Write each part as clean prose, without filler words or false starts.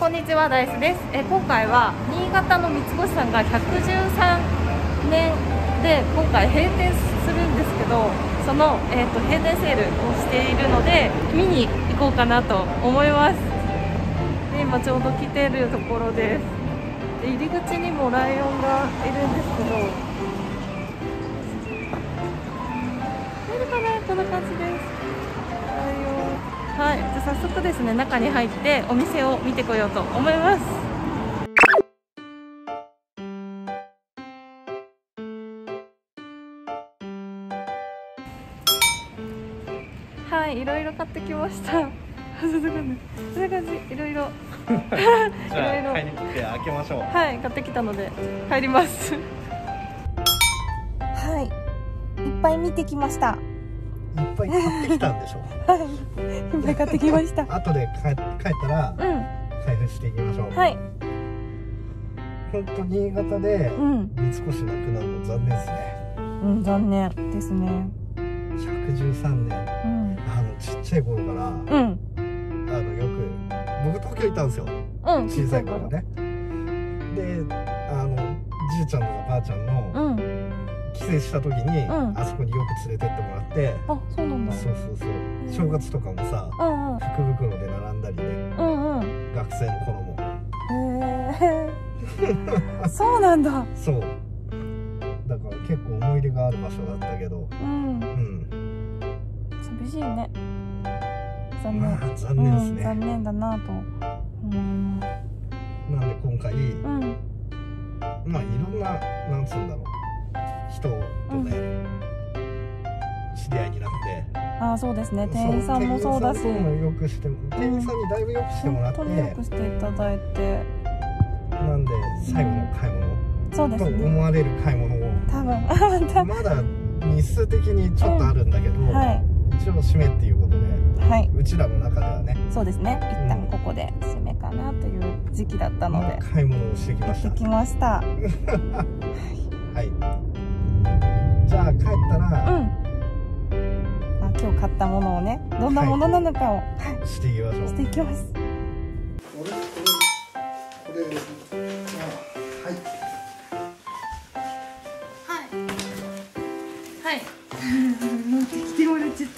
こんにちは、ダイスです。今回は新潟の三越さんが113年で今回閉店するんですけど、その、閉店セールをしているので見に行こうかなと思います。で今ちょうど来てるところです。で入り口にもライオンがいるんですけど、見えるかな、こんな感じです。ライオン、はい、じゃあ早速ですね、中に入ってお店を見てこようと思います。はい、いろいろ買ってきました。そんな感じ、いろいろ。 じゃあ買いに来て開けましょう。 はい、買ってきたので入ります。 はい、いっぱい見てきました。 いっぱい買ってきたんでしょ。 はい、いっぱい買ってきました。 後で帰ったら開封していきましょう。 はい。 本当新潟で三越なくなるの残念ですね。 残念ですね。 113年、ちっちゃい頃から、よく僕東京いたんですよ。小さい頃ね。で、じいちゃんとかばあちゃんの帰省した時に、あそこによく連れてってもらって。 あ、そうなんだ。 そう正月とかもさ、福袋で並んだりね、学生の頃も。 そうなんだ。 そうだから結構思い入れがある場所だったけど、 寂しいね。残念。 まあ残念ですね。 残念だなと思います。 なんで今回、まあいろんな、なんつうんだろう、人とね、知り合いになって。 あ、そうですね。店員さんもそうだし、 店員さんにだいぶよくしてもらって、 本当によくしていただいて、 なんで最後の買い物、 そうですね、 と思われる買い物を多分まだ日数的にちょっとあるんだけど、一応締めっていうことで、うちらの中ではね、 そうですね、一旦ここで締めかなという時期だったので買い物をしてきました。 行ってきました。はい、 じゃあ帰ったら、 今日買ったものをね、どんなものなのかをしていきましょう。 していきます。 これはい持ってきてもらっちゃった。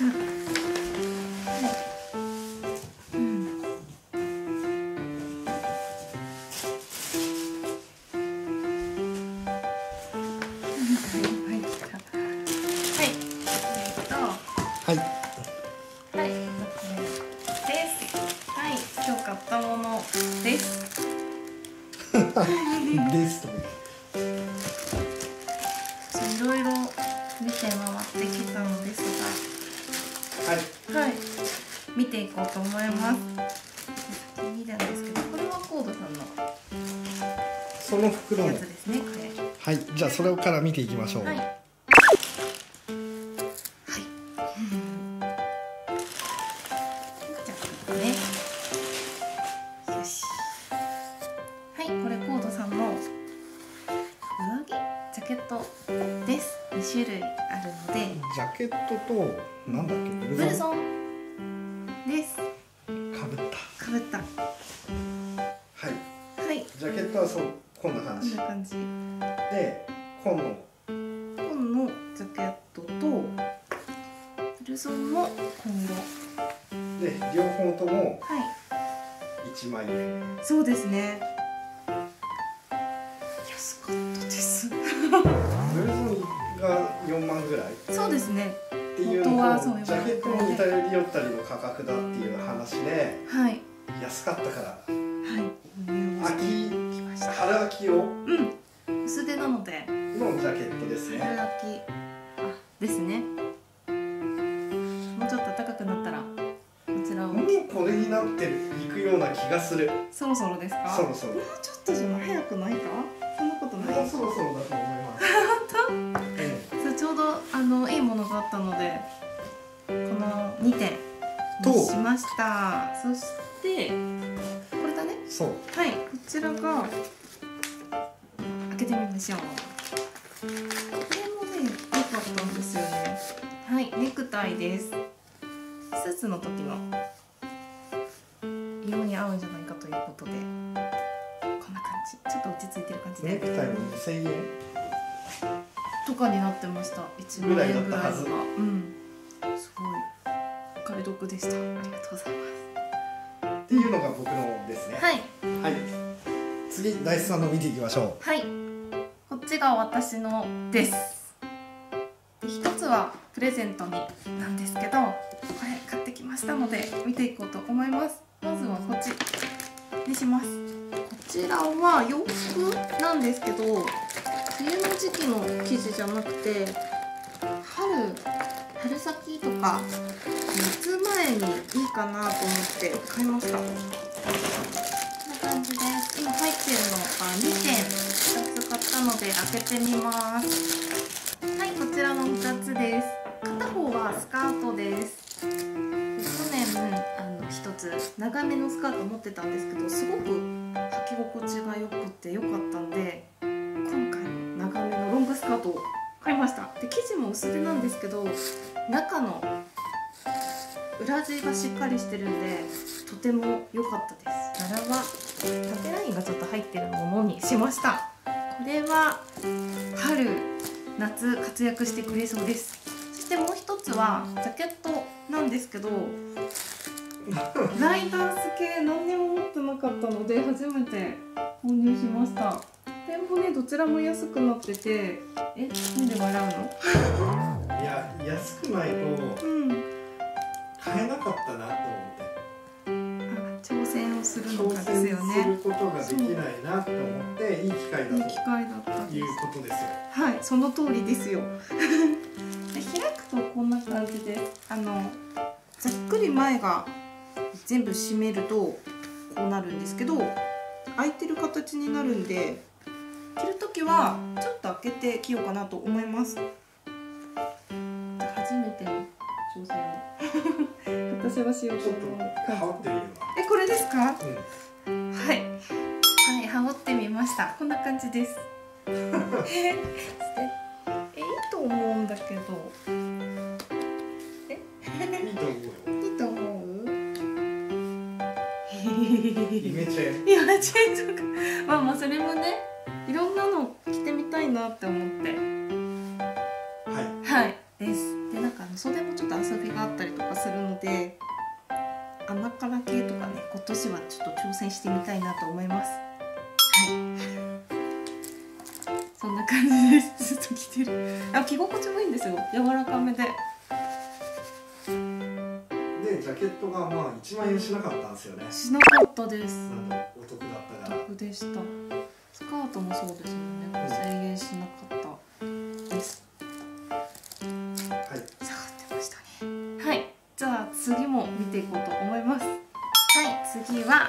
今日買ったものです。 ですいろいろ見て回ってきたのですが、見ていこうと思います。先になんですけど、これはコードさんのその袋のやつですね。これ。 はい、じゃあそれから見ていきましょう。 ジャケットです。2種類あるので、 ジャケットとなんだっけ、 ブルゾンです。 かぶった。はい。ジャケットはこんな感じ。で、紺のジャケットとブルゾンも紺色。 で、両方とも1万円。 そうですね。安かったです。 ブルゾンが4万ぐらい。そうですね。っていうのと、ジャケットも似たり寄ったりの価格だっていう話で、安かったから、春秋用薄手なのでのジャケットですね。 春秋ですね。もうちょっと高くなったらこちらを。 もうこれになっていくような気がする。 そろそろですか？ そろそろ。 もうちょっとじゃ早くないか？そんなことない。 もうそろそろだと思います。 本当？ちょうどいいものがあったのでこの2点にしました。そしてこれだね。 そう。 はい、こちらが開けてみましょう。これもね良かったんですよね。はい、ネクタイです。スーツの時の色に合うんじゃないかということで、こんな感じ、ちょっと落ち着いてる感じで。 ネクタイも2000円とかになってました。1万円ぐらいとか。うん。すごいお買い得でした。ありがとうございます。 っていうのが僕のですね。 はい。 はい。次大地さんの見ていきましょう。はい。こっちが私のです。で、一つはプレゼントになんですけど、これ買ってきましたので見ていこうと思います。まずはこっちにします。こちらは洋服なんですけど、冬の時期の生地じゃなくて春先とか夏前にいいかなと思って買いました。こんな感じです。今入ってるのが2点2つ買ったので開けてみます。はい、こちらの2つです。片方はスカートです。去年1つ長めのスカート持ってたんですけど、すごく履き心地が良くて良かったんで、今回の長めのロングスカートを買いました。で、生地も薄手なんですけど、中の裏地がしっかりしてるんでとても良かったです。柄は縦ラインがちょっと入ってるものにしました。これは春夏活躍してくれそうです。そしてもう一つはジャケットなんですけど、ライダース系何にも持ってなかったので初めて購入しました。店舗ね、どちらも安くなってて、なんで笑うの？ いや、安くないと買えなかったなと思って。 挑戦をするのかですよね。 挑戦することができないなと思って、いい機会だということですよ。 はい、その通りですよ。で、開くとこんな感じで、ざっくり前が全部閉めるとこうなるんですけど、開いてる形になるんで、着るときはちょっと開けて着ようかなと思います。初めての挑戦を私はしようと思う。 羽織ってみるわ。 これですか？はい、羽織ってみました。こんな感じです。いいと思うんだけど。 いいと思うよ。 いいと思う？ イメチェン。 イメチェンとか。まあそれもね、いろんなの着てみたいなって思って。はいです。で、なんか袖もちょっと遊びがあったりとかするので、甘辛系とかね、今年はちょっと挑戦してみたいなと思います。はい。そんな感じです。ずっと着てる。着心地もいいんですよ。柔らかめで。 で、ジャケットがまあ1万円しなかったんですよね。 しなかったです。 お得だったから。 お得でした。スカートもそうですもんね。5000円しなかったです。はい。下がってましたね。はい。じゃあ次も見ていこうと思います。はい、次は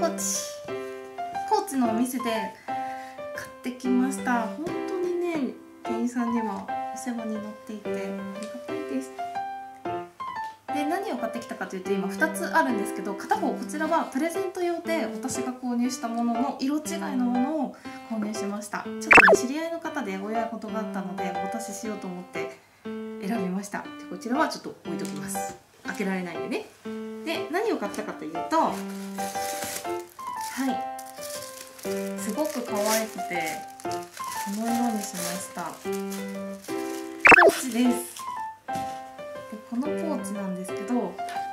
高知のお店で買ってきました。本当にね、店員さんにはお世話になっていてありがたいです。で、何を買ってきたかというと、今2つあるんですけど、片方こちらはプレゼント用で私が購入したものの色違いのものを購入しました。ちょっとね、知り合いの方でお祝い事があったのでお渡ししようと思って選びました。で、こちらはちょっと置いときます。開けられないんでね。で、何を買ったかというと、はい、すごく可愛くてこの色にしました。ポーチです。で、このポーチなんですけど、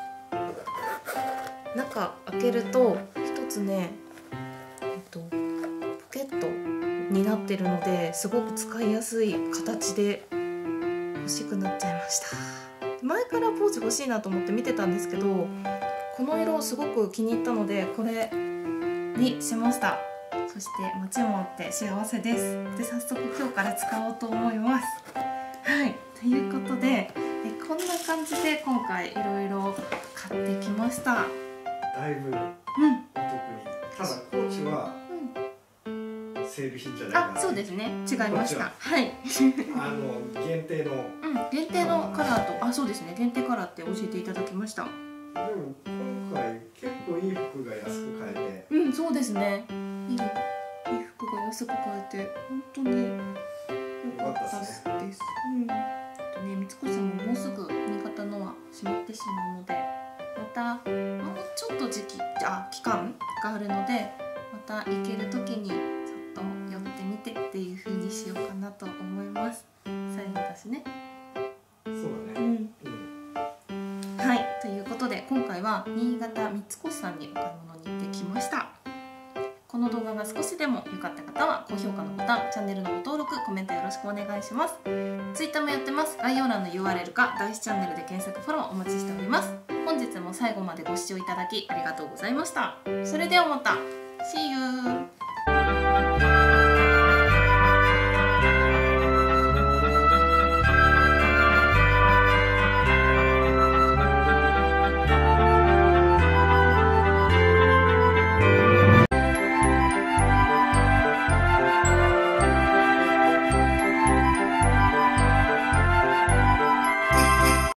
中開けると一つね、ポケットになってるので、すごく使いやすい形で欲しくなっちゃいました。前からポーチ欲しいなと思って見てたんですけど、この色すごく気に入ったのでこれにしました。そして持ちもって幸せです。で、早速今日から使おうと思います。はい、ということで、こんな感じで今回いろいろ買ってきました。 だいぶお得に。ただ高知はセール品じゃないかな。 そうですね、違いました。はい。 限定の。 限定のカラーと、そうですね、限定カラーって教えていただきました。 でも今回結構いい服が安く買えて。そうですね。いい服が安く買えて本当に良かったです。あとね、三越さんももうすぐ新潟のは閉まってしまうので、またもうちょっと期間があるので、また行ける時にちょっと寄ってみてっていう風にしようかなと思います。最後だしね。 そうだね。 はい、ということで今回は新潟三越さんにお買い物に行ってきました。この動画が少しでも良かった方は高評価のボタン、チャンネルのご登録、コメントよろしくお願いします。Twitter もやってます。概要欄の URL か大師チャンネルで検索フォローお待ちしております。本日も最後までご視聴いただきありがとうございました。それではまた See you!